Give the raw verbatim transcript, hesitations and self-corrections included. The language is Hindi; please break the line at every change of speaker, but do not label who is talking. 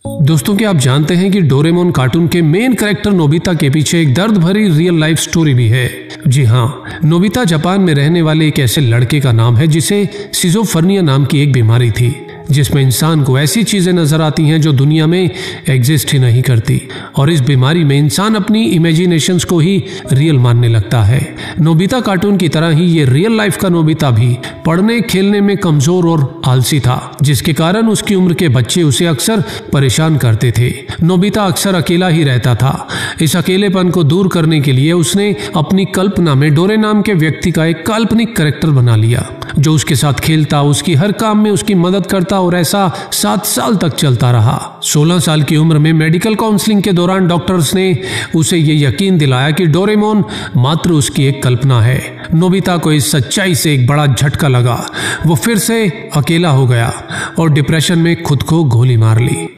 दोस्तों, क्या आप जानते हैं कि डोरेमोन कार्टून के मेन कैरेक्टर नोबिता के पीछे एक दर्द भरी रियल लाइफ स्टोरी भी है। जी हाँ, नोबिता जापान में रहने वाले एक ऐसे लड़के का नाम है जिसे सिजोफ्रेनिया नाम की एक बीमारी थी, जिसमें इंसान को ऐसी चीजें नजर आती हैं जो दुनिया में एग्जिस्ट ही नहीं करती, और इस बीमारी में इंसान अपनी इमेजिनेशंस को ही रियल मानने लगता है। नोबिता कार्टून की तरह ही ये रियल लाइफ का नोबिता भी पढ़ने खेलने में कमजोर और आलसी था, जिसके कारण उसकी उम्र के बच्चे उसे अक्सर परेशान करते थे। नोबिता अक्सर अकेला ही रहता था। इस अकेलेपन को दूर करने के लिए उसने अपनी कल्पना में डोरे नाम के व्यक्ति का एक काल्पनिक कैरेक्टर बना लिया, जो उसके साथ खेलता, उसकी हर काम में उसकी मदद करता, और ऐसा सात साल तक चलता रहा। सोलह साल की उम्र में मेडिकल काउंसलिंग के दौरान डॉक्टर्स ने उसे ये यकीन दिलाया कि डोरेमोन मात्र उसकी एक कल्पना है। नोबिता को इस सच्चाई से एक बड़ा झटका लगा। वो फिर से अकेला हो गया और डिप्रेशन में खुद को गोली मार ली।